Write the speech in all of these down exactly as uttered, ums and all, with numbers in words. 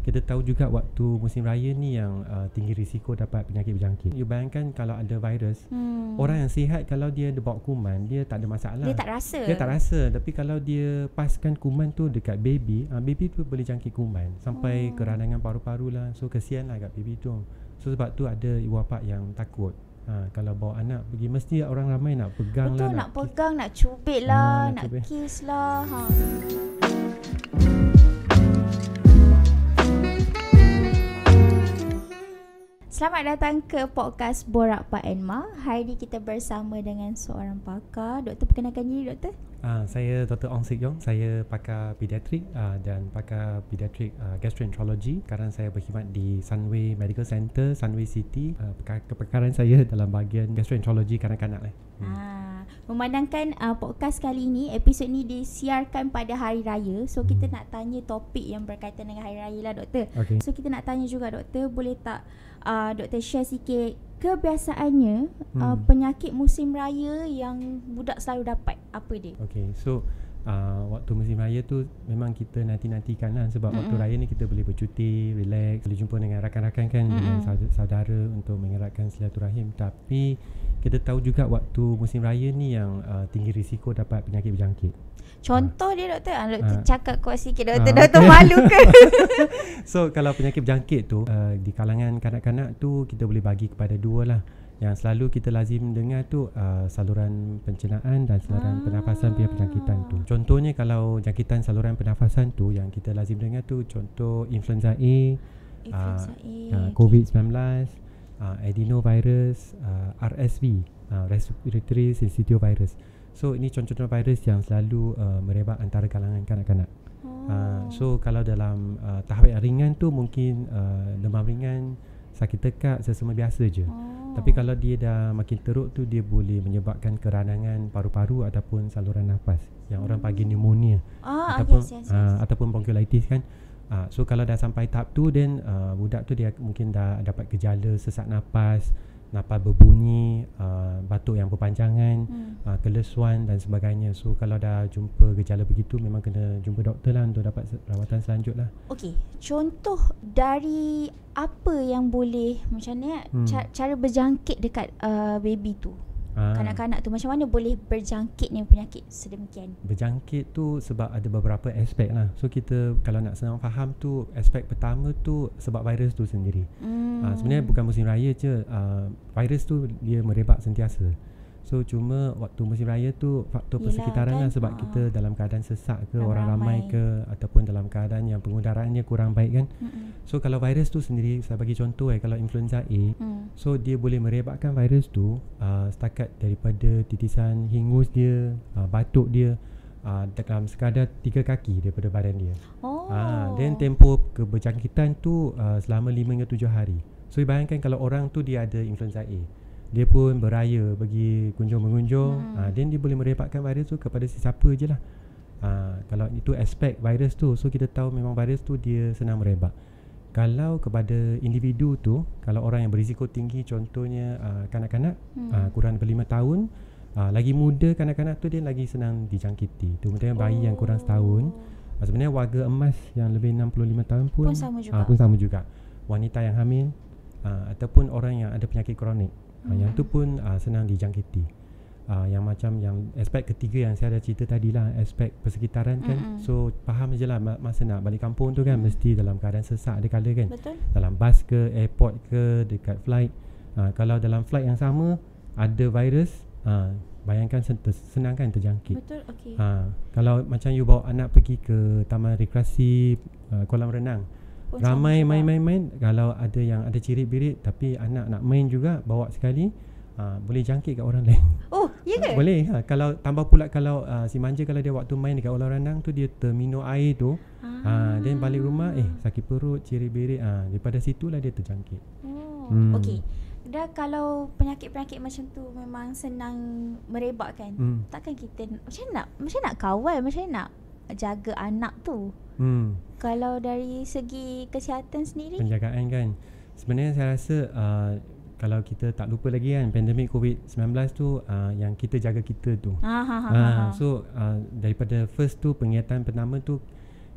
kita tahu juga waktu musim raya ni yang uh, tinggi risiko dapat penyakit berjangkit. You bayangkan kalau ada virus, hmm. orang yang sihat kalau dia ada bawa kuman, dia tak ada masalah. Dia tak rasa. Dia tak rasa. Tapi kalau dia paskan kuman tu dekat baby, uh, baby tu boleh jangkit kuman sampai oh. ke randangan paru-paru lah. So kesian lah kat baby tu. So sebab tu ada ibu bapa yang takut. Ha, kalau bawa anak pergi, mesti orang ramai nak pegang. Betul, lah, nak, nak pegang, nak cubit lah, ha, nak, nak kiss lah. Ha. Selamat datang ke podcast Borak Pak and Ma. Hari ini kita bersama dengan seorang pakar. Doktor, perkenalkan diri, doktor. Uh, saya Doktor Ong Sik Yong. Saya pakar pediatrik uh, dan pakar pediatrik uh, gastroenterology. Sekarang saya berkhidmat di Sunway Medical Center, Sunway City. Uh, kepakaran saya dalam bahagian gastroenterology kanak-kanak lah. Hmm. Ah, memandangkan uh, podcast kali ini, episod ni disiarkan pada hari raya. So kita hmm. nak tanya topik yang berkaitan dengan hari raya lah, doktor. Okay. So kita nak tanya juga, doktor, boleh tak uh, doktor share sikit kebiasaannya hmm. uh, penyakit musim raya yang budak selalu dapat, apa dia? Okay, so uh, waktu musim raya tu memang kita nanti-nantikan lah. Sebab mm-mm. waktu raya ni kita boleh bercuti, relax, boleh jumpa dengan rakan-rakan kan, mm-mm. dengan saudara untuk mengeratkan silaturahim. Tapi kita tahu juga waktu musim raya ni yang uh, tinggi risiko dapat penyakit berjangkit. Contoh ha. dia, doktor. Ha, doktor ha. cakap kuat sikit, doktor. Ha, doktor okay. malu ke? So kalau penyakit berjangkit tu uh, di kalangan kanak-kanak tu kita boleh bagi kepada dua lah. Yang selalu kita lazim dengar tu uh, saluran pencernaan dan saluran ah. pernafasan punya penjangkitan tu. Contohnya kalau jangkitan saluran pernafasan tu yang kita lazim dengar tu, contoh influenza A, influenza uh, A uh, covid sembilan belas, uh, adenovirus, uh, R S V, uh, respiratory syncytial virus. So ini contoh-contoh virus yang selalu uh, merebak antara kalangan kanak-kanak. Oh. Uh, so kalau dalam uh, tahap yang ringan tu mungkin uh, demam ringan, sakit tekak, sesama biasa je. Oh. Tapi kalau dia dah makin teruk tu, dia boleh menyebabkan kerandangan paru-paru ataupun saluran nafas yang hmm. orang panggil pneumonia. Ah, ataupun yes, yes, yes. Uh, ataupun bronchiolitis kan. Uh, so kalau dah sampai tahap tu, then uh, budak tu dia mungkin dah dapat gejala sesak nafas, nafas berbunyi, uh, batuk yang berpanjangan, hmm. uh, kelesuan dan sebagainya. So kalau dah jumpa gejala begitu, memang kena jumpa doktor lah untuk dapat rawatan selanjutnya. Okey, contoh dari apa yang boleh, macam ni hmm. cara, cara berjangkit dekat uh, baby tu, ah. kanak-kanak tu, macam mana boleh berjangkitnya penyakit sedemikian? Berjangkit tu sebab ada beberapa aspek lah. So kita kalau nak senang faham tu, aspek pertama tu sebab virus tu sendiri. hmm. uh, Sebenarnya bukan musim raya je, uh, virus tu dia merebak sentiasa. So cuma waktu musim raya tu faktor Yelah, persekitaran kan? lah. Sebab ha. kita dalam keadaan sesak ke, orang, orang ramai. ramai ke, ataupun dalam keadaan yang pengudaraannya kurang baik kan. Mm-mm. So kalau virus tu sendiri, saya bagi contoh eh, kalau influenza A, mm. so dia boleh merebakkan virus tu uh, setakat daripada titisan hingus dia, uh, batuk dia, uh, dalam sekadar tiga kaki daripada badan dia. Oh. uh, Dan tempoh keberjangkitan tu uh, selama lima hingga tujuh hari. So bayangkan kalau orang tu dia ada influenza A, dia pun beraya pergi kunjung-mengunjung, hmm. uh, then dia boleh merebakkan virus tu kepada sesiapa je lah. uh, Kalau itu aspek virus tu, so kita tahu memang virus tu dia senang merebak. Kalau kepada individu tu, kalau orang yang berisiko tinggi, contohnya uh, kanak-kanak hmm. uh, kurang daripada lima tahun, uh, lagi muda kanak-kanak tu dia lagi senang dijangkiti. Terutama bayi oh. yang kurang setahun. uh, Sebenarnya warga emas yang lebih enam puluh lima tahun pun, pun sama juga, uh, pun sama juga. Wanita yang hamil, uh, ataupun orang yang ada penyakit kronik, Hmm. Uh, yang tu pun uh, senang dijangkiti. uh, Yang macam yang aspek ketiga yang saya dah cerita tadi lah, aspek persekitaran kan. Mm-hmm. So faham je lah masa nak balik kampung tu kan, mm. mesti dalam keadaan sesak ada kala kan. Betul. Dalam bas ke, airport ke, dekat flight. uh, Kalau dalam flight yang sama ada virus, uh, bayangkan senang kan terjangkit. Betul, okey. uh, Kalau macam you bawa anak pergi ke taman rekreasi, uh, kolam renang, ramai main-main-main, kalau ada yang ada cirit-birit tapi anak nak main juga, bawa sekali, uh, boleh jangkit kat orang lain. Oh, ya ke? Boleh. Ha, kalau tambah pula kalau uh, si manja, kalau dia waktu main dekat kolam renang tu dia terminum air tu, ah. uh, then balik rumah eh sakit perut, cirit-birit, ah uh, daripada situlah dia terjangkit. Oh, hmm. okey. Dah kalau penyakit-penyakit macam tu memang senang merebak kan. Hmm. Takkan kita macam nak macam nak kawal, macam nak jaga anak tu. Hmm. Kalau dari segi kesihatan sendiri, penjagaan kan, sebenarnya saya rasa uh, kalau kita tak lupa lagi kan, pandemik covid sembilan belas tu uh, yang kita jaga kita tu. Ah, ha, ha, ha, ha. So uh, daripada first tu, penglihatan pertama tu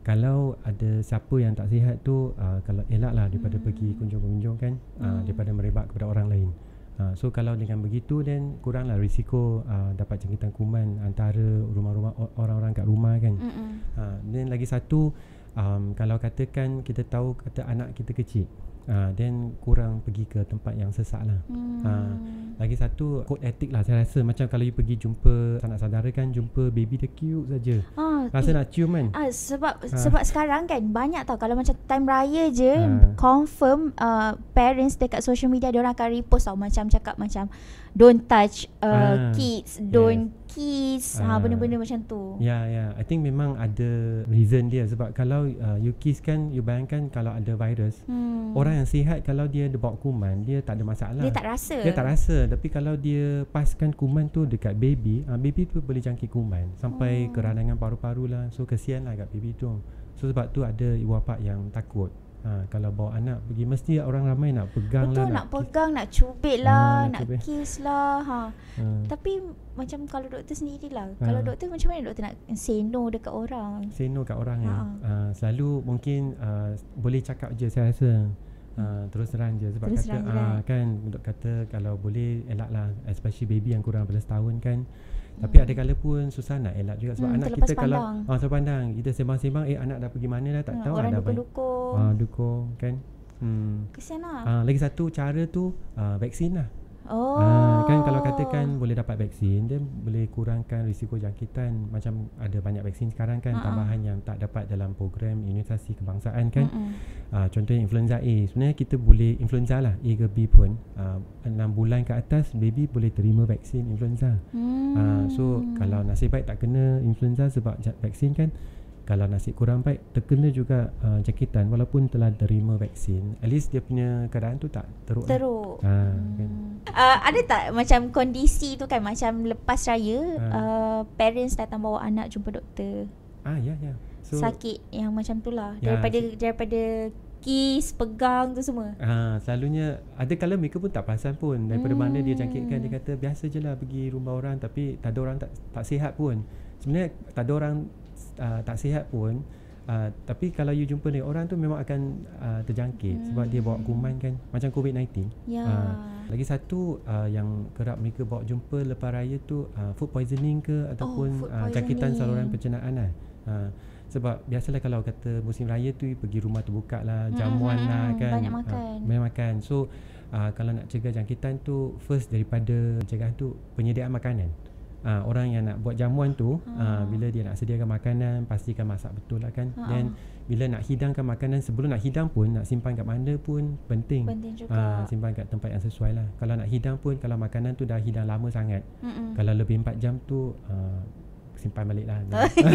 kalau ada siapa yang tak sihat tu uh, kalau elak lah daripada hmm. pergi kunjung-kunjung kan, hmm. uh, daripada merebak kepada orang lain. Uh, so kalau dengan begitu then kuranglah risiko uh, dapat jangkitan kuman antara rumah-rumah orang-orang kat rumah kan. Uh, then lagi satu, um, kalau katakan kita tahu kata anak kita kecil, uh, then kurang pergi ke tempat yang sesak lah. Hmm. Uh, lagi satu code etik lah saya rasa, macam kalau you pergi jumpa sanak saudara kan, jumpa baby dia cute saja. Ah, rasa eh, nak cium kan. Ah, sebab ah. sebab sekarang kan banyak tau, kalau macam time raya je ah. confirm uh, parents dekat social media dia orang akan repost tau, macam cakap macam don't touch uh, ah. kids, don't yes. kiss, ah. ha, benda-benda macam tu. Ya, yeah, ya. Yeah. I think memang ada reason dia, sebab kalau uh, you kiss kan, you bayangkan kalau ada virus, hmm. orang yang sihat kalau dia ada bawa kuman, dia tak ada masalah. Dia tak rasa. Dia tak rasa. Tapi kalau dia paskan kuman tu dekat baby, uh, baby tu boleh jangkit kuman sampai oh. ke ranangan paru-paru lah. So kesian lah kat baby tu. So sebab tu ada ibu bapa yang takut. Ha, kalau bawa anak pergi, mesti orang ramai nak pegang. Betul, lah. Betul, nak, nak pegang, nak cubit lah, ha, nak cubit. kiss lah. Ha. Ha. Tapi macam kalau doktor sendirilah. Ha. Kalau doktor macam mana doktor nak say no dekat orang? Say no kat orang ha. ya. Uh, selalu mungkin uh, boleh cakap je saya rasa. Uh, terus terang je sebab terus kata uh, kan dok kata kalau boleh elaklah, especially baby yang kurang dua belas tahun kan. Hmm. Tapi ada kala pun susah nak elak juga sebab hmm, anak kita pandang. Kalau ah terpandang kita sembang-sembang, eh anak dah pergi mana dah tak hmm, tahu, orang dah dukung-dukung. Ah dukung kan. Hmm. Kesian lah. Ah lagi satu cara tu uh, vaksin lah. Oh. Ah, kan kalau katakan boleh dapat vaksin, dia boleh kurangkan risiko jangkitan. Macam ada banyak vaksin sekarang kan, uh-uh. tambahan yang tak dapat dalam program imunisasi kebangsaan kan. Uh-uh. Ah, contohnya influenza A. Sebenarnya kita boleh influenza lah A ke B pun, ah, enam bulan ke atas baby boleh terima vaksin influenza. Hmm. Ah, so kalau nasib baik tak kena influenza sebab vaksin kan, kalau nasib kurang baik terkena juga uh, jangkitan walaupun telah terima vaksin, at least dia punya keadaan tu tak teruk. Teruk. Ha, hmm. kan. Uh, ada tak macam kondisi tu kan, macam lepas raya ha. uh, parents datang bawa anak jumpa doktor? Ah ya ya. So, sakit yang macam tu lah, ya, daripada so, daripada kiss, pegang tu semua. Ah, selalunya ada kala mereka pun tak perasan pun daripada hmm. mana dia jangkitkan. Dia kata biasa je lah pergi rumah orang, tapi tak ada orang tak, tak sihat pun. Sebenarnya tak ada orang Uh, tak sihat pun, uh, tapi kalau you jumpa ni orang tu memang akan uh, terjangkit hmm. sebab dia bawa kuman kan, macam covid sembilan belas. Ya. Uh, lagi satu uh, yang kerap mereka bawa jumpa lepas raya tu uh, food poisoning ke ataupun oh, uh, jangkitan saluran pencernaan lah. Uh, sebab biasalah kalau kata musim raya tu pergi rumah terbuka lah, jamuan hmm, lah kan, banyak makan. Uh, banyak makan. So uh, kalau nak cegah jangkitan tu, first daripada pencegahan tu penyediaan makanan. Uh, orang yang nak buat jamuan tu ha. uh, bila dia nak sediakan makanan, pastikan masak betul lah kan. Dan ha. bila nak hidangkan makanan, sebelum nak hidang pun nak simpan kat mana pun penting. Penting juga. Uh, simpan kat tempat yang sesuai lah. Kalau nak hidang pun, kalau makanan tu dah hidang lama sangat, Mm-mm. kalau lebih empat jam tu uh, simpan balik lah.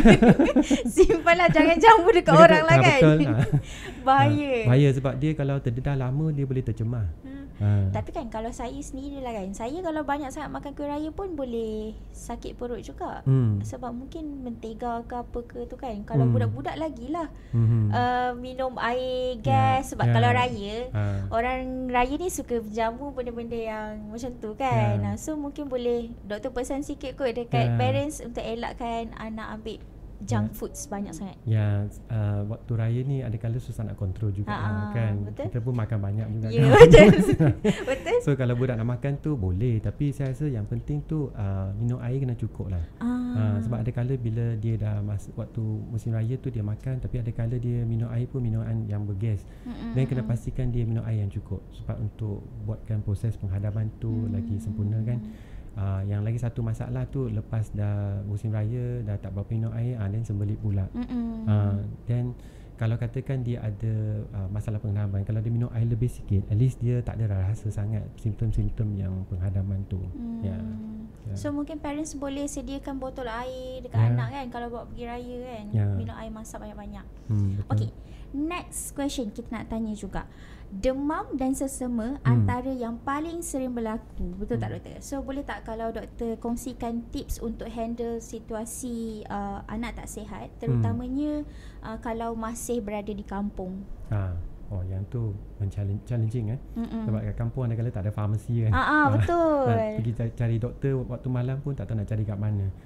Simpan lah, jangan jamu dekat Mereka orang lah kan. Betul. Bahaya. Uh, bahaya sebab dia kalau terdedah lama dia boleh tercemar. Hmm. Ha. Tapi kan kalau saya sendiri lah kan, saya kalau banyak sangat makan kuih raya pun boleh sakit perut juga. hmm. Sebab mungkin mentega ke apa ke tu kan. Kalau hmm. budak-budak lagi lah hmm. uh, minum air gas. yeah. Sebab yeah. kalau raya ha. orang raya ni suka jamu benda-benda yang macam tu kan. yeah. So mungkin boleh doktor pesan sikit kot dekat yeah. parents untuk elakkan anak ambil junk yeah. foods banyak sangat. Ya, uh, waktu raya ni ada kala susah nak kontrol juga uh, kan. Betul? Kita pun makan banyak juga yeah, kan. Betul. Betul. So kalau budak nak makan tu boleh, tapi saya rasa yang penting tu uh, minum air kena cukup lah. Uh. Uh, sebab ada kala bila dia dah masuk waktu musim raya tu dia makan, tapi ada kala dia minum air pun minuman yang bergas. Mm-mm. Dan kena pastikan dia minum air yang cukup sebab untuk buatkan proses penghadapan tu mm. lagi sempurna kan. Uh, yang lagi satu masalah tu, lepas dah musim raya dah tak berapa minum air, ah uh, then sembelit pula. Dan uh, kalau katakan dia ada uh, masalah penghadaman, kalau dia minum air lebih sikit, at least dia tak ada rasa sangat simptom-simptom yang penghadaman tu. mm. Ya. Yeah. Yeah. So mungkin parents boleh sediakan botol air dekat yeah. anak kan kalau bawa pergi raya kan. yeah. Minum air masak banyak-banyak. hmm, Okay, next question kita nak tanya juga, demam dan sesama hmm. antara yang paling sering berlaku, betul hmm. tak doktor? So boleh tak kalau doktor kongsikan tips untuk handle situasi uh, anak tak sihat, terutamanya hmm. uh, kalau masih berada di kampung? Ha. Oh, yang tu challenging eh. Mm-mm. Sebab kat kampung ada kala tak ada farmasi kan. Ah, ah betul. Pergi cari, cari doktor waktu malam pun tak tahu nak cari kat mana.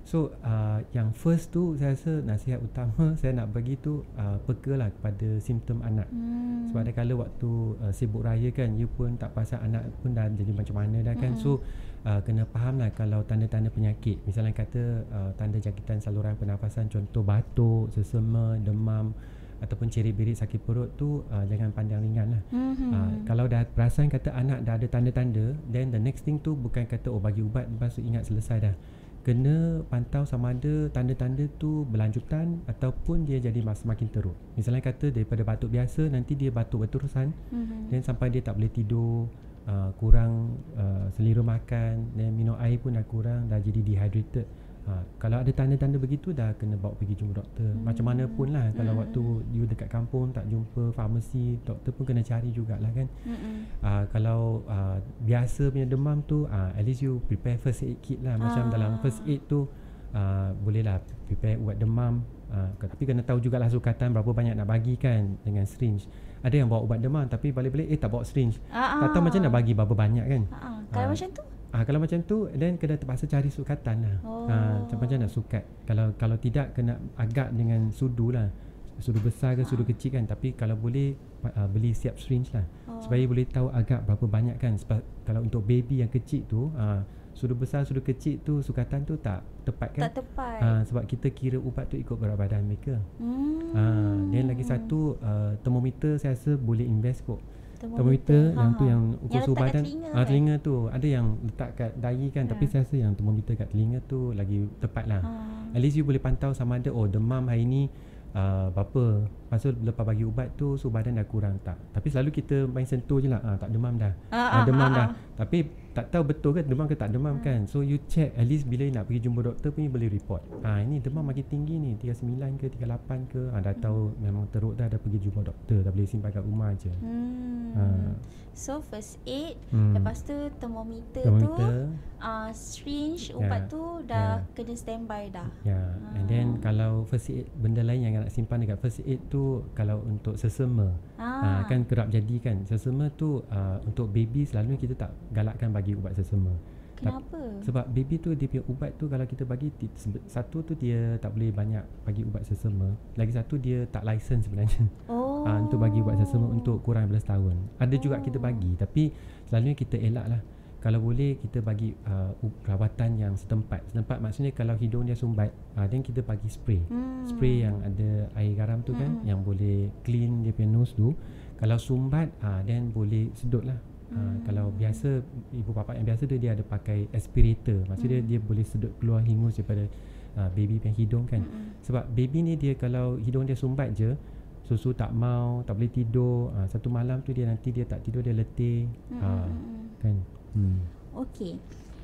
So uh, yang first tu saya rasa nasihat utama saya nak bagi tu uh, peka lah kepada simptom anak. hmm. Sebab ada kala waktu uh, sibuk raya kan, you pun tak pasal anak pun dah jadi macam mana dah kan. hmm. So uh, kena faham lah kalau tanda-tanda penyakit, misalnya kata uh, tanda jangkitan saluran pernafasan, contoh batuk, sesama, demam ataupun cerit-berit sakit perut tu uh, jangan pandang ringan lah. mm-hmm. uh, Kalau dah perasan kata anak dah ada tanda-tanda, then the next thing tu bukan kata oh bagi ubat lepas tu ingat selesai dah. Kena pantau sama ada tanda-tanda tu berlanjutan ataupun dia jadi semakin teruk. Misalnya kata daripada batuk biasa nanti dia batuk berterusan, mm-hmm. dan sampai dia tak boleh tidur, uh, kurang uh, selera makan, dan minum air pun dah kurang, dah jadi dehydrated. Ha, kalau ada tanda-tanda begitu dah kena bawa pergi jumpa doktor. hmm. Macam mana pun lah, kalau hmm. waktu you dekat kampung tak jumpa farmasi, doktor pun kena cari jugalah kan. hmm. uh, Kalau uh, biasa punya demam tu, uh, at least you prepare first aid kit lah. Macam ah. dalam first aid tu uh, boleh lah prepare ubat demam. uh, Tapi kena tahu jugalah sukatan berapa banyak nak bagi kan dengan syringe. Ada yang bawa ubat demam tapi balik-balik eh tak bawa syringe. ah, Tak tahu macam nak bagi berapa banyak kan. ah, Kalau uh, macam tu Ah, kalau macam tu, then kena terpaksa cari sukatan lah. Oh. Ah, macam macam nak sukat. Kalau kalau tidak, kena agak dengan sudu lah. Sudu besar ke, ah. sudu kecil kan. Tapi kalau boleh, uh, beli siap syringe lah. Oh. Supaya boleh tahu agak berapa banyak kan. Sebab kalau untuk baby yang kecil tu, uh, sudu besar, sudu kecil tu, sukatan tu tak tepat kan. Tak tepat. Uh, sebab kita kira ubat tu ikut berat badan mereka. Hmm. Uh, dan lagi satu, uh, termometer saya rasa boleh invest kok. Termometer, termometer yang tu yang ukur yang suhu badan, telinga, ah, telinga tu ada yang letak kat dahi kan, yeah. Tapi saya rasa yang termometer kat telinga tu lagi tepat lah. ha. At least you boleh pantau sama ada oh demam hari ni uh, berapa, pasal lepas bagi ubat tu suhu badan dah kurang tak. Tapi selalu kita main sentuh je lah, ah, tak demam dah, ah, ah, demam ah, dah, ah. tapi tak tahu betul ke demam ke tak demam, hmm. kan. So you check, at least bila nak pergi jumpa doktor pun you boleh report, ah, ini demam makin tinggi ni, tiga puluh sembilan ke tiga puluh lapan ke, ah, dah tahu hmm. memang teruk dah, dah pergi jumpa doktor, dah boleh simpan kat rumah je. hmm. ah. So first aid, hmm. lepas tu thermometer, thermometer tu uh, syringe, ubat yeah. tu dah yeah. kena standby dah. Ya, yeah. ha. And then kalau first aid, benda lain yang nak simpan dekat first aid tu, kalau untuk sesama, ah. uh, kan kerap jadi kan, sesama tu uh, untuk baby selalu kita tak galakkan bagi ubat sesama. Kenapa? Sebab baby tu dia punya ubat tu kalau kita bagi, satu tu dia tak boleh banyak bagi ubat sesama, lagi satu dia tak license sebenarnya. Oh. uh, untuk bagi ubat sesama untuk kurang dua belas tahun. Ada oh. juga kita bagi, tapi selalunya kita elak lah. Kalau boleh kita bagi uh, rawatan yang setempat. Setempat maksudnya kalau hidung dia sumbat, uh, then kita bagi spray. hmm. Spray yang ada air garam tu kan, hmm. yang boleh clean dia punya nose tu. Kalau sumbat, uh, then boleh sedut lah. Hmm. Uh, kalau biasa ibu bapa yang biasa dia, dia ada pakai aspirator. Maksudnya hmm. dia boleh sedut keluar hingus daripada uh, baby punya hidung kan. Hmm. Sebab baby ni dia kalau hidung dia sumbat je, susu tak mau, tak boleh tidur, uh, satu malam tu dia nanti dia tak tidur, dia letih. hmm. uh, kan. Hmm. Okey.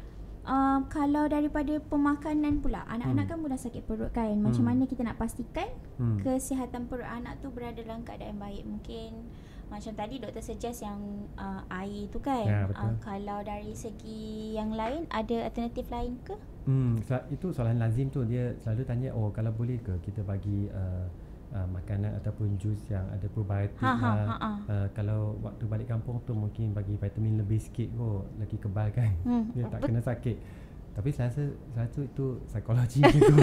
Uh, kalau daripada pemakanan pula, anak-anak hmm. kan mudah sakit perut kan. Macam hmm. mana kita nak pastikan hmm. kesihatan perut anak tu berada dalam keadaan baik? Mungkin macam tadi doktor suggest yang uh, air tu kan. Ya, uh, kalau dari segi yang lain, ada alternatif lain ke? Hmm, itu soalan lazim tu. Dia selalu tanya, oh kalau boleh ke kita bagi uh, uh, makanan ataupun jus yang ada probiotik ha, ha, lah. Ha, ha. Uh, kalau waktu balik kampung tu mungkin bagi vitamin lebih sikit kot, lagi kebal kan. Hmm. Dia tak kena sakit. Tapi saya rasa satu itu psikologi gitu.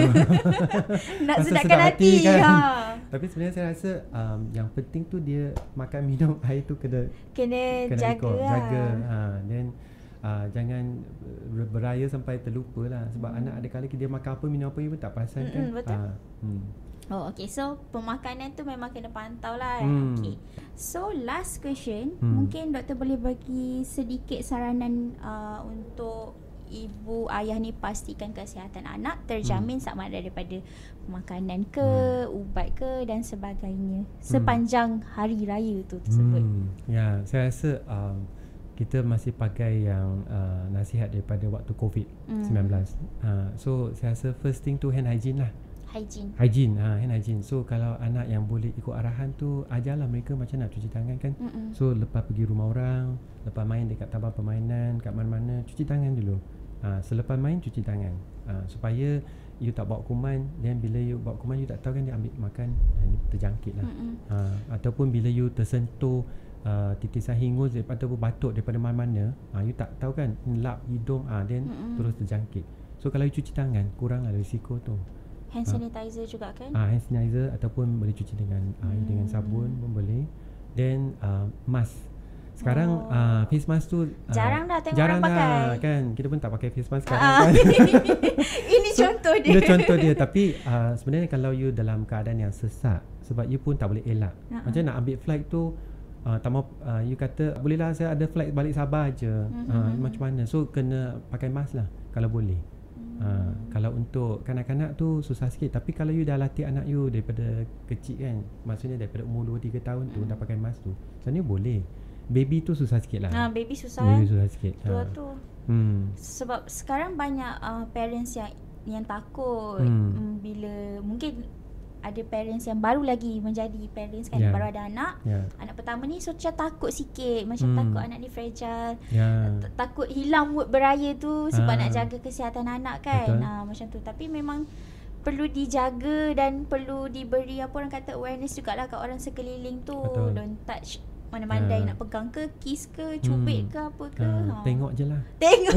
Nak sedapkan hati kan. Ha. Tapi sebenarnya saya rasa um, yang penting tu dia makan minum air tu kena kena, kena jaga ikut, lah. jaga. Ha, then uh, jangan beraya sampai terlupa lah. Sebab hmm. anak ada kali dia makan apa minum apa pun tak perasan kan. Hmm, betul. Ha, hmm. Oh, okay. So pemakanan tu memang kena pantau lah. Hmm. Okay. So last question, hmm. mungkin doktor boleh bagi sedikit saranan uh, untuk ibu ayah ni pastikan kesihatan anak terjamin hmm. sama ada daripada makanan ke, hmm. ubat ke dan sebagainya sepanjang hmm. hari raya tu tersebut. Hmm. Ya, saya rasa um, kita masih pakai yang uh, nasihat daripada waktu covid sembilan belas. Hmm. Uh, so saya rasa first thing tu hand hygiene lah. Hygiene. Hygiene, ha, hand hygiene. So kalau anak yang boleh ikut arahan tu, ajarlah mereka macam nak cuci tangan kan. Mm-mm. So lepas pergi rumah orang, lepas main dekat taman permainan, kat mana-mana, cuci tangan dulu. Ha, selepas main cuci tangan, ha, supaya you tak bawa kuman. Dan bila you bawa kuman, you tak tahu kan dia ambil makan, terjangkit lah. ha, Ataupun bila you tersentuh uh, titisan hingus ataupun batuk daripada mana-mana, ha, you tak tahu kan, lap hidung, ha, then Mm-mm. terus terjangkit. So kalau you cuci tangan, kuranglah risiko tu. Hand sanitizer uh, juga kan? Ah, uh, hand sanitizer ataupun boleh cuci dengan air hmm. dengan sabun pun boleh. Then uh, mask. Sekarang oh. uh, face mask tu uh, jarang dah tengok jarang orang pakai. Dah, kan? Kita pun tak pakai face mask sekarang uh. kan. Ini so, contoh dia. Ini contoh dia. Tapi uh, sebenarnya kalau you dalam keadaan yang sesak, sebab you pun tak boleh elak. Uh-huh. Macam nak ambil flight tu, uh, tak mau, uh, you kata bolehlah saya ada flight balik Sabah je. Uh-huh. Uh, macam mana? So kena pakai mask lah kalau boleh. Uh, kalau untuk kanak-kanak tu susah sikit. Tapi kalau you dah latih anak you daripada kecil kan, maksudnya daripada umur dua tiga tahun tu dah pakai mask tu, sebenarnya boleh. Baby tu susah sikit lah. Ha, baby susah Baby kan? susah sikit. Tu ha. tu. Hmm. Sebab sekarang banyak uh, parents yang yang takut hmm. um, bila mungkin ada parents yang baru lagi menjadi parents kan, yeah. baru ada anak, yeah. anak pertama ni, so macam takut sikit, macam hmm. takut anak ni fragile, yeah. takut hilang mood beraya tu sebab ah. nak jaga kesihatan anak kan. Ah, macam tu. Tapi memang perlu dijaga dan perlu diberi apa orang kata awareness jugalah kat orang sekeliling tu. Betul. Don't touch mana-mana yeah. nak pegang ke, kiss ke, cubit hmm. ke apa ke. Uh, ha. Tengok je lah. Tengok.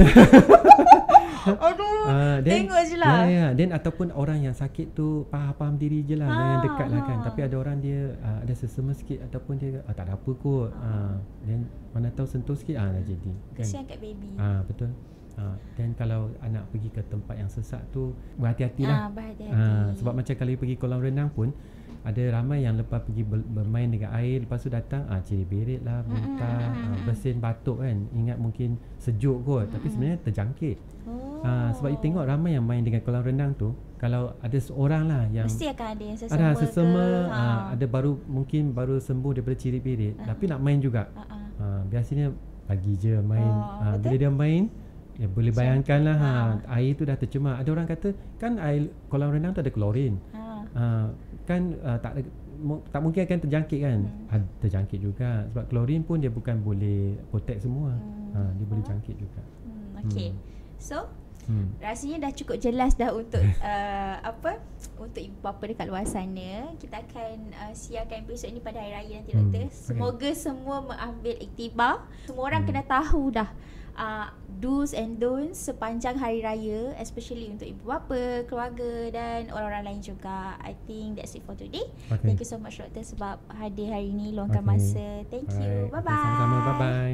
Aduh, uh, then, tengok je lah. Ya, ya. Then ataupun orang yang sakit tu faham-faham diri je lah. Ha, yang dekat lah kan. Tapi ada orang dia uh, ada sesama sikit ataupun dia uh, tak ada apa kot. Ha. Uh, then mana tahu sentuh sikit ah uh, dah jadi. Kesian kan? Kat baby. Ah uh, betul. Uh, dan kalau anak pergi ke tempat yang sesak tu, berhati-hatilah. Ah, berhati-hati. Uh, sebab macam kalau pergi kolam renang pun, ada ramai yang lepas pergi bermain dengan air, lepas tu datang ah ciri berit lah, muntah, ah, bersin batuk kan. Ingat mungkin sejuk kot, tapi sebenarnya terjangkit. Oh. Ah, sebab you tengok ramai yang main dengan kolam renang tu, kalau ada seorang lah yang mesti akan ada yang sesama, ada sesama ke, ah, ha. ada baru mungkin baru sembuh daripada ciri berit, uh. tapi nak main juga. Uh-uh. Ah, biasanya pagi je main. Oh, ah, bila dia main, ya boleh bayangkan lah ha. ha, air tu dah tercemar. Ada orang kata kan air kolam renang tu ada klorin. Ha. Ha, kan uh, tak tak mungkin akan terjangkit kan. Hmm. Ha, terjangkit juga sebab klorin pun dia bukan boleh protect semua. Hmm. Ha, dia boleh jangkit juga. Hmm, okey. Hmm. So Hmm. rasanya dah cukup jelas dah untuk uh, apa untuk ibu bapa dekat luar sana. Kita akan uh, siarkan episod ni pada hari raya nanti, hmm. doktor. Semoga okay. semua mengambil iktibar. Semua orang hmm. kena tahu dah uh, do's and don'ts sepanjang hari raya, especially untuk ibu bapa, keluarga dan orang-orang lain juga. I think that's it for today. Okay. Thank you so much doktor sebab hadir hari ni, luangkan okay. masa. Thank you. Bye bye. Okay, sama-sama. Bye bye.